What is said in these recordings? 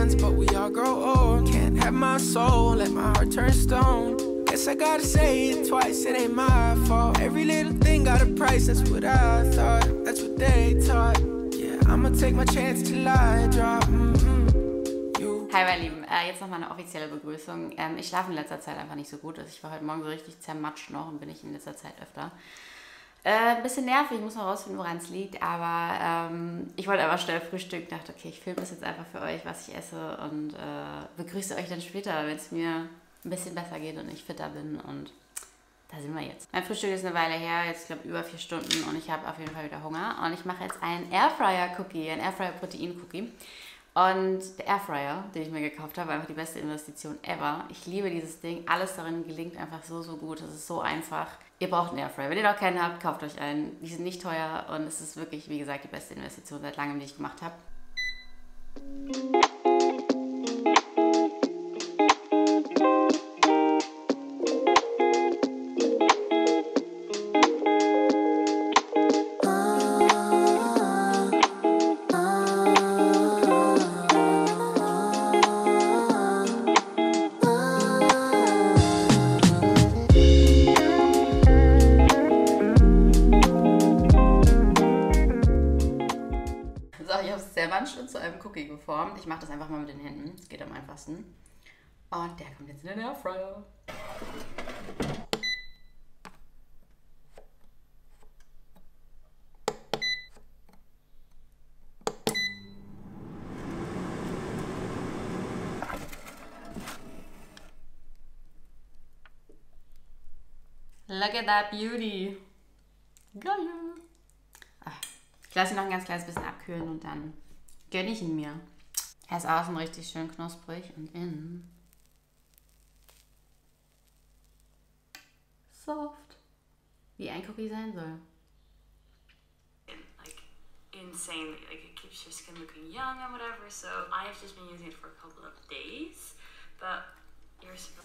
friends, but we all grow old. Can't have my soul, let my heart turn stone. Guess I gotta say it twice, it ain't my fault. Every little thing got a price, that's what I thought. That's what they taught. Yeah, I'ma take my chance till I drop. Hi meine Lieben, jetzt nochmal eine offizielle Begrüßung. Ich schlafe in letzter Zeit einfach nicht so gut. Also ich war heute Morgen so richtig zermatscht noch und bin ich in letzter Zeit öfter. Ein bisschen nervig, ich muss mal rausfinden, woran es liegt, aber ich wollte einfach schnell frühstücken, dachte, okay, ich filme das jetzt einfach für euch, was ich esse und begrüße euch dann später, wenn es mir ein bisschen besser geht und ich fitter bin und da sind wir jetzt. Mein Frühstück ist eine Weile her, jetzt glaube ich über 4 Stunden und ich habe auf jeden Fall wieder Hunger und ich mache jetzt einen Airfryer-Cookie, einen Airfryer-Protein-Cookie. Und der Airfryer, den ich mir gekauft habe, war einfach die beste Investition ever. Ich liebe dieses Ding. Alles darin gelingt einfach so gut. Es ist so einfach. Ihr braucht einen Airfryer. Wenn ihr noch keinen habt, kauft euch einen. Die sind nicht teuer und es ist wirklich, wie gesagt, die beste Investition seit langem, die ich gemacht habe. Und zu einem Cookie geformt. Ich mache das einfach mal mit den Händen. Das geht am einfachsten. Und der kommt jetzt in den Airfryer. Look at that beauty. Geil. Ich lasse ihn noch ein ganz kleines bisschen abkühlen und dann gönne ich ihn mir. Er ist außen richtig schön knusprig und innen soft. Wie ein Cookie sein soll. Like insanely, like it keeps your skin looking young and whatever. So I've just been using it for a couple of days, but you're supposed.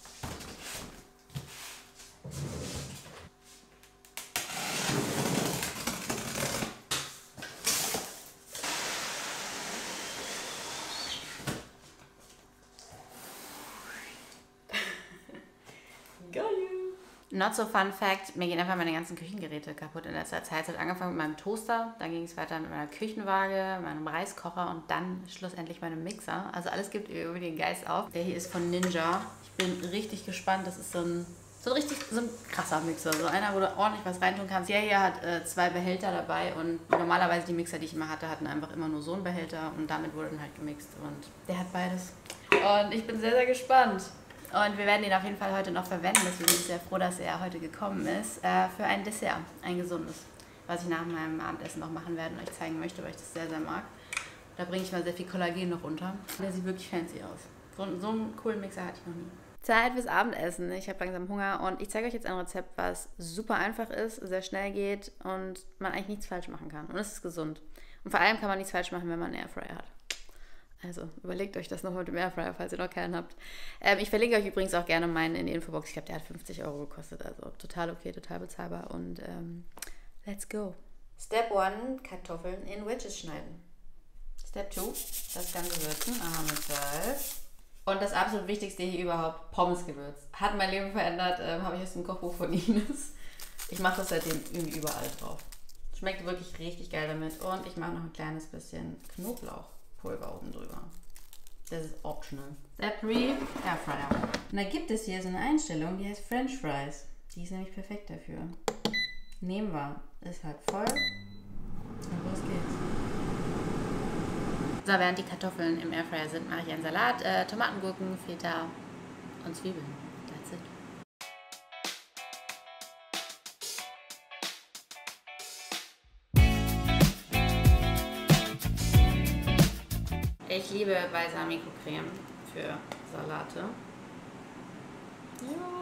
Not so fun fact, mir gehen einfach meine ganzen Küchengeräte kaputt in letzter Zeit. Es hat angefangen mit meinem Toaster, dann ging es weiter mit meiner Küchenwaage, meinem Reiskocher und dann schlussendlich meinem Mixer. Also alles gibt irgendwie den Geist auf. Der hier ist von Ninja. Ich bin richtig gespannt. Das ist so ein krasser Mixer. So einer, wo du ordentlich was reintun kannst. Der hier hat 2 Behälter dabei und normalerweise die Mixer, die ich immer hatte, hatten einfach immer nur so einen Behälter und damit wurde dann halt gemixt und der hat beides. Und ich bin sehr gespannt. Und wir werden ihn auf jeden Fall heute noch verwenden, deswegen bin ich sehr froh, dass er heute gekommen ist, für ein Dessert, ein gesundes, was ich nach meinem Abendessen noch machen werde und euch zeigen möchte, weil ich das sehr mag. Da bringe ich mal sehr viel Kollagen noch runter. Der sieht wirklich fancy aus. So einen coolen Mixer hatte ich noch nie. Zeit fürs Abendessen. Ich habe langsam Hunger und ich zeige euch jetzt ein Rezept, was super einfach ist, sehr schnell geht und man eigentlich nichts falsch machen kann. Und es ist gesund. Und vor allem kann man nichts falsch machen, wenn man einen Airfryer hat. Also überlegt euch das nochmal mit dem Airfryer, falls ihr noch keinen habt. Ich verlinke euch übrigens auch gerne meinen in die Infobox. Ich glaube, der hat 50 € gekostet. Also total okay, total bezahlbar. Und let's go. Step 1, Kartoffeln in Wedges schneiden. Step 2, das Ganze würzen. Mit Salz. Und das absolut Wichtigste hier überhaupt, Pommesgewürz. Hat mein Leben verändert, habe ich aus dem Kochbuch von Ines. Ich mache das seitdem irgendwie überall drauf. Schmeckt wirklich richtig geil damit. Und ich mache noch ein kleines bisschen Knoblauchpulver oben drüber. Das ist optional. Step 3, Airfryer. Und da gibt es hier so eine Einstellung, die heißt French Fries. Die ist nämlich perfekt dafür. Nehmen wir. Ist halt voll. Und los geht's. So, während die Kartoffeln im Airfryer sind, mache ich einen Salat, Tomaten, Gurken, Feta und Zwiebeln. That's it. Ich liebe Balsamico-Creme für Salate. Ja.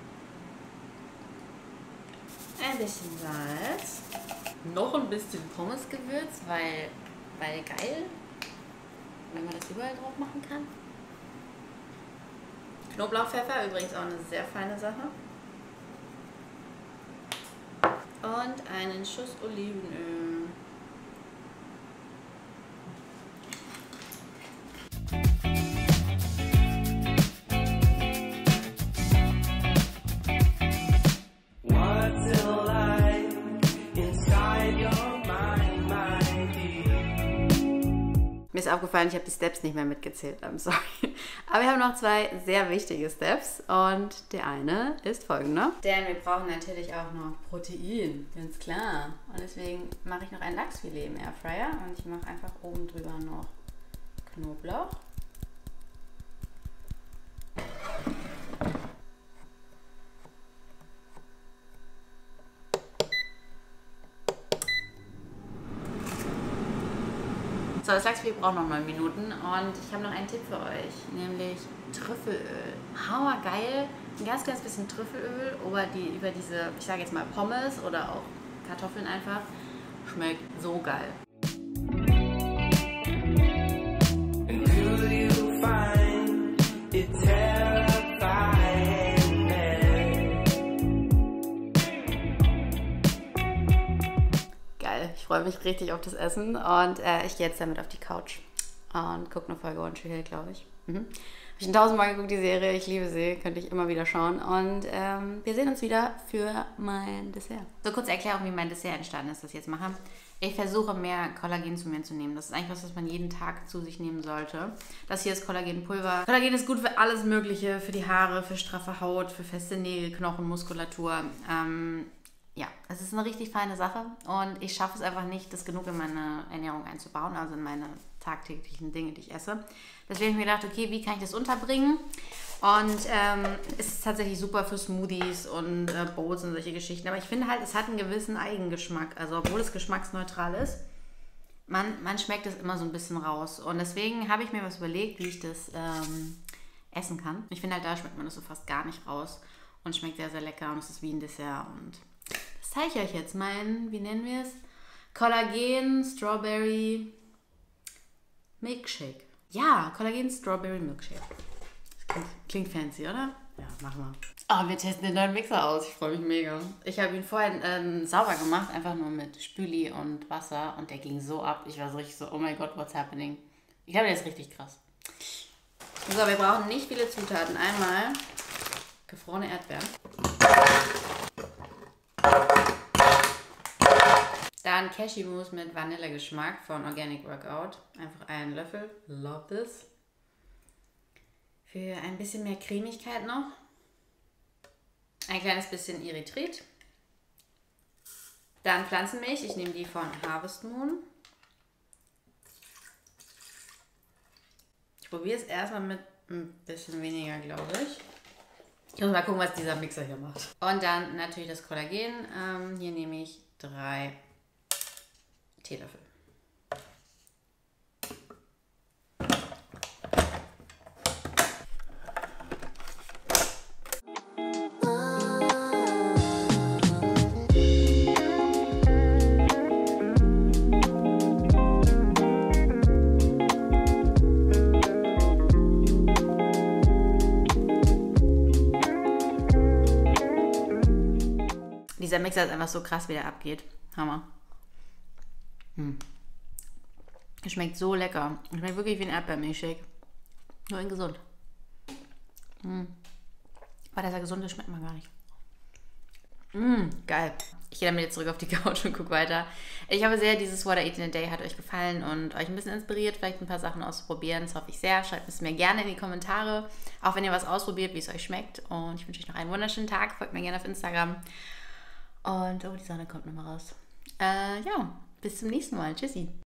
Ein bisschen Salz. Noch ein bisschen Pommesgewürz, weil geil. Wenn man das überall drauf machen kann. Knoblauchpfeffer, übrigens auch eine sehr feine Sache. Und einen Schuss Olivenöl. ist aufgefallen, ich habe die Steps nicht mehr mitgezählt. I'm sorry. Aber wir haben noch 2 sehr wichtige Steps und der eine ist folgender. Denn wir brauchen natürlich auch noch Protein, ganz klar. Und deswegen mache ich noch ein Lachsfilet im Airfryer und ich mache einfach oben drüber noch Knoblauch. So, das Lachsfilet braucht noch 9 Minuten und ich habe noch einen Tipp für euch, nämlich Trüffelöl. Hammergeil, ein ganz bisschen Trüffelöl über diese, ich sage jetzt mal Pommes oder auch Kartoffeln einfach. Schmeckt so geil. Ich freue mich richtig auf das Essen und ich gehe jetzt damit auf die Couch und gucke eine Folge One Tree Hill, glaube ich. Habe ich schon 1000-mal geguckt, die Serie. Ich liebe sie, könnte ich immer wieder schauen. Und wir sehen uns wieder für mein Dessert. So, kurze Erklärung, wie mein Dessert entstanden ist, das ich jetzt mache. Ich versuche mehr Kollagen zu mir zu nehmen. Das ist eigentlich was man jeden Tag zu sich nehmen sollte. Das hier ist Kollagenpulver. Kollagen ist gut für alles Mögliche, für die Haare, für straffe Haut, für feste Nägel, Knochen, Muskulatur. Ja, es ist eine richtig feine Sache und ich schaffe es einfach nicht, das genug in meine Ernährung einzubauen, also in meine tagtäglichen Dinge, die ich esse. Deswegen habe ich mir gedacht, okay, wie kann ich das unterbringen? Und es ist tatsächlich super für Smoothies und Bowls und solche Geschichten. Aber ich finde halt, es hat einen gewissen Eigengeschmack. Also obwohl es geschmacksneutral ist, man schmeckt es immer so ein bisschen raus. Und deswegen habe ich mir was überlegt, wie ich das essen kann. Ich finde halt, da schmeckt man das so fast gar nicht raus und schmeckt sehr, sehr lecker und es ist wie ein Dessert. Und das zeige ich euch jetzt. Wie nennen wir es? Kollagen Strawberry Milkshake. Ja, Kollagen Strawberry Milkshake. Das klingt fancy, oder? Ja, machen wir. Oh, wir testen den neuen Mixer aus. Ich freue mich mega. Ich habe ihn vorher sauber gemacht, einfach nur mit Spüli und Wasser. Und der ging so ab. Ich war so richtig so, oh mein Gott, what's happening? Ich glaube, der ist richtig krass. So, wir brauchen nicht viele Zutaten. Einmal gefrorene Erdbeeren. Dann Cashewmus mit Vanillegeschmack von Organic Workout. Einfach einen Löffel. Love this. Für ein bisschen mehr Cremigkeit noch. Ein kleines bisschen Erythrit. Dann Pflanzenmilch. Ich nehme die von Harvest Moon. Ich probiere es erstmal mit ein bisschen weniger, glaube ich. Ich muss mal gucken, was dieser Mixer hier macht. Und dann natürlich das Kollagen. Hier nehme ich 3 Teelöffel. Dieser Mixer ist einfach so krass, wie der abgeht. Hammer. Schmeckt so lecker. Schmeckt wirklich wie ein Erdbeermilchshake. Nur in gesund. Weil der gesund ist, schmeckt man gar nicht. Geil. Ich gehe damit jetzt zurück auf die Couch und gucke weiter. Ich hoffe sehr, dieses What I Eat in a Day hat euch gefallen und euch ein bisschen inspiriert, vielleicht ein paar Sachen auszuprobieren. Das hoffe ich sehr. Schreibt es mir gerne in die Kommentare, auch wenn ihr was ausprobiert, wie es euch schmeckt. Und ich wünsche euch noch einen wunderschönen Tag. Folgt mir gerne auf Instagram. Und oh, die Sonne kommt nochmal raus. Ja, bis zum nächsten Mal. Tschüssi.